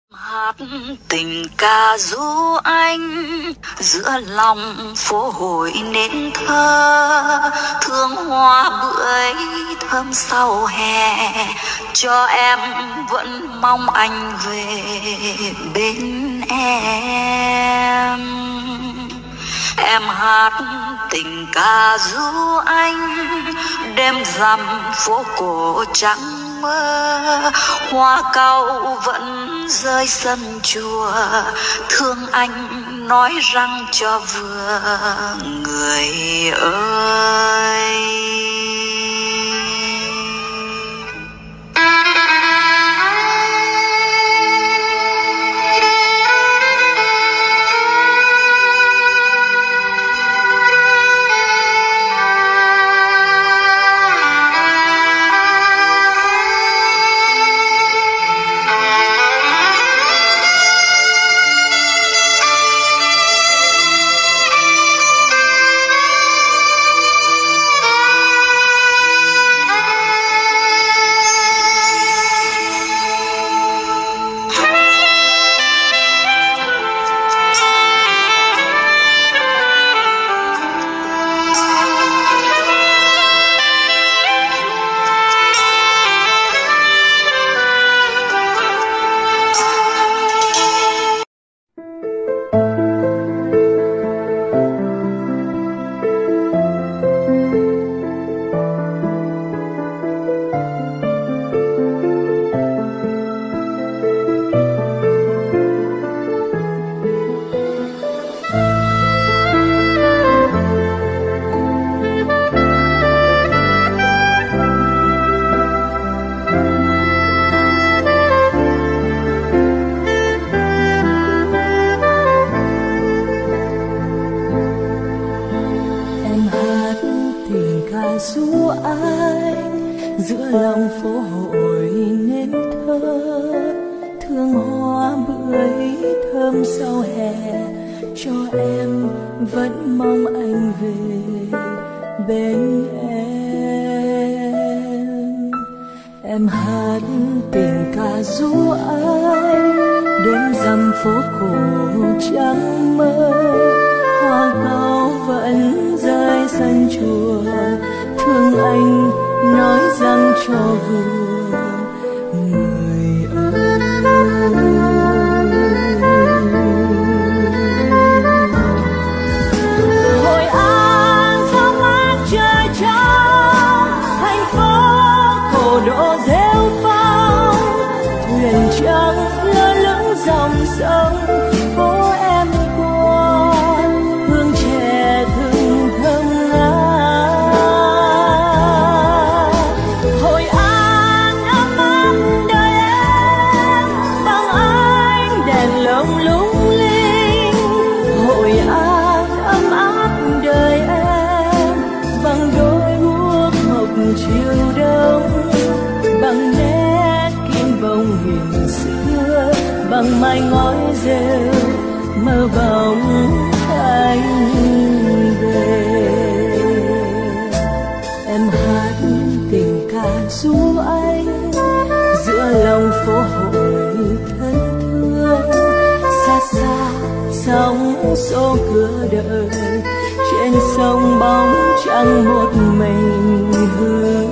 Hát tình ca ru anh giữa lòng phố hội nên thơ, thương hoa bưởi thơm sau hè, cho em vẫn mong anh về bên em. Em hát tình ca ru anh đêm rằm phố cổ trắng mơ, hoa cau vẫn rơi sân chùa, thương anh nói răng cho vừa người ơi. ru anh giữa lòng phố hội nên thơ, thương hoa bưởi thơm sau hè, cho em vẫn mong anh về bên em. Em hát tình ca ru anh đêm rằm phố cổ trắng mơ, hoa cau vẫn rơi sân chùa, thương anh nói rằng cho vừa người ơi. Hội An gió mát trời trong, thành phố cổ độ rêu phong, thuyền trắng lơ lửng dòng sông, phố em qua hương trẻ từng thơm ngát. Hội An ấm áp đời em bằng ánh đèn lộng lung linh, Hội An ấm áp đời em bằng đôi guốc mộc chiều đông, bằng nét kim bông hình xưa, bằng mái ngói rêu mơ bóng anh về. Em hát tình ca ru anh giữa lòng phố hội thân thương, xa xa sóng xô cửa đời, trên sông bóng trăng một mình hương.